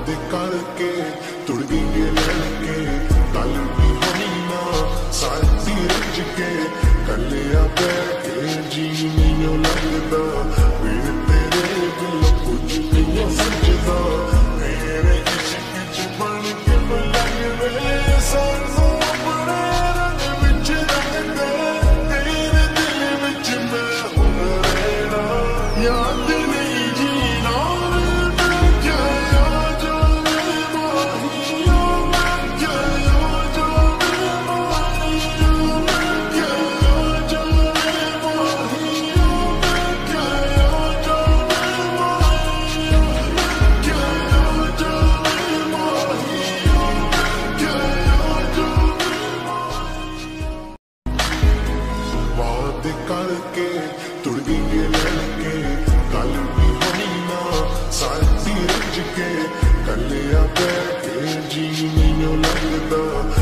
वादे करके तुड़ गई लड़के गल भी होनी ना साथी रज के कलिया बैठे जी नहीं लगता फिर तेरे दिल कुछ नहीं समझदा मेरे इश्क च बन के बुलाए वे सानू अपने रंग विच रंग दे तेरे दिल विच मैं हुण रहना याद नहीं जीना करके तुड़ गई लड़के गल भी होनी ना साथी रज के कलिया बैठे जी नहीं लगता